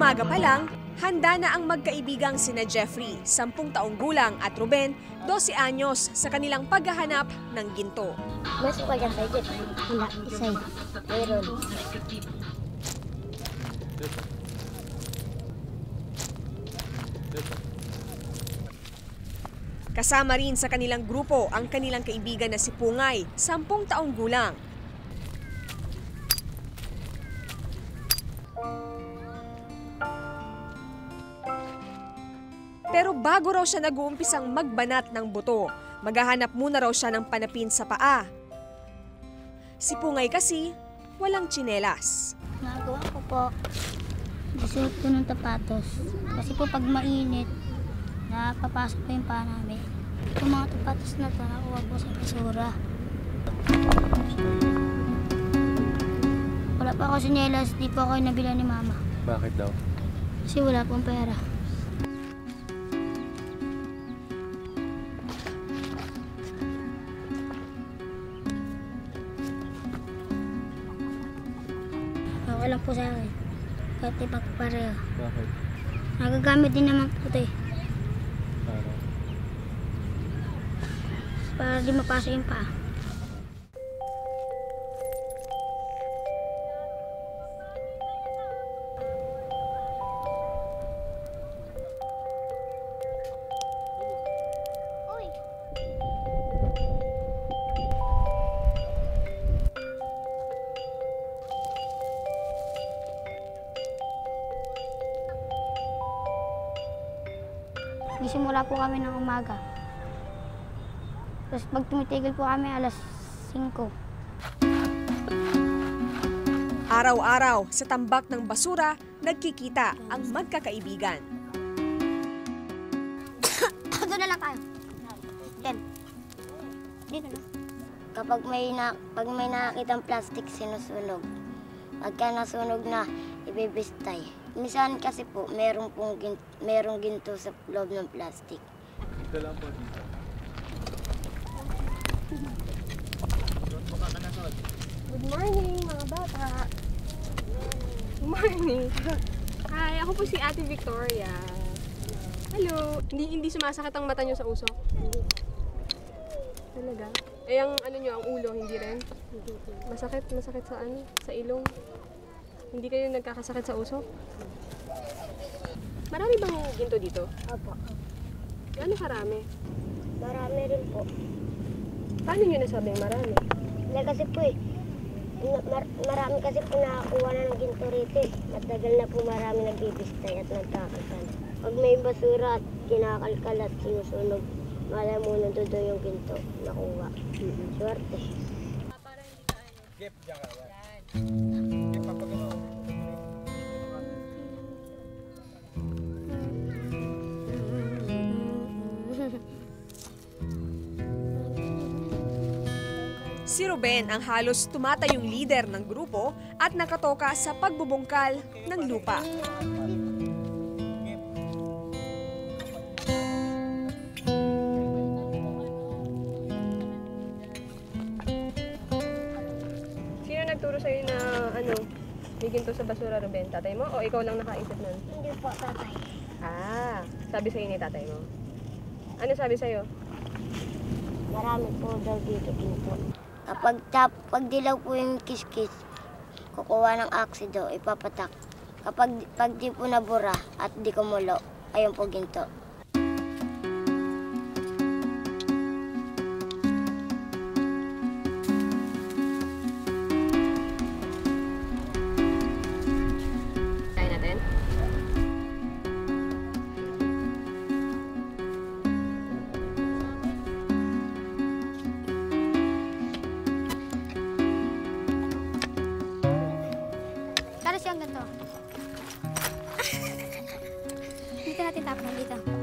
Umaga pa lang, handa na ang magkaibigang sina Jeffrey, 10 taong gulang, at Ruben, 12 anyos, sa kanilang paghahanap ng ginto. Mas pa dyan sa'yo, Jeff. Wala, isay. Meron. Kasama rin sa kanilang grupo ang kanilang kaibigan na si Pungay, 10 taong gulang. Pero bago raw siya nag-uumpisang magbanat ng buto, maghahanap muna raw siya ng panapin sa paa. Si Pungay kasi, walang tsinelas. Nagawa ko po, isuot ko ng tapatos. Kasi po pag mainit, napapasok po yung paa namin. Yung mga tapatos na ito, nakuha po sa basura. Wala pa ako sinelas, di po ako nabila ni mama. Bakit daw? Kasi wala pong pera. Okay lang po sa akin. Kahit di pagpareho. Bakit? Nagagamit din naman po ito eh. Para? Para di mapasok yung paa. Gisimula po kami ng umaga. Tapos pag tumitigil po kami alas 5. Araw-araw sa tambak ng basura, nagkikita ang magkakaibigan. Doon na lang tayo. Yan. Dito na. Kapag pag may nakakitang plastic, sinusunog. Pagka nasunog na, ibibistay. Minsan kasi po, merong ginto sa loob ng plastic. Ito lang po dito. Good morning, mga bata. Good morning. Hi, ako po si Ate Victoria. Hello. Hindi sumasakit ang mata nyo sa usok? Talaga? Eh, ang ano nyo, ang ulo, hindi rin? Masakit sa ano? Sa ilong? Hindi kayo nagkakasakit sa usok? Marami bang ginto dito? Opo. Ano karami? Marami rin po. Paano nyo nasabing marami? Hindi kasi po eh. Marami kasi po nakakuha na ng ginto rito eh. Matagal na po marami nagbibistay at nagkakasal. Pag may basura at kinakalkal at sinusunog, malay mo nandun doon yung ginto nakuha. Swerte. Gep, diyan ka. Gep, papagano. Si Ruben ang halos tumatayong leader ng grupo at nakatoka sa pagbubungkal ng lupa. Sino nagturo sa'yo na ano, may ginto sa basura, Ruben? Tatay mo o ikaw lang nakaisip nun? Hindi po, tatay. Ah, sabi sa'yo ni tatay mo. Ano sabi sa'yo? Marami po daw dito ginto. Kapag dilaw po yung kiskis, kukuha ng aksido, ipapatak. Pag di po nabura at di kumulo, ayun po ginto. Kaya natin? Kano siyang ganito? Dito natin tapon, dito.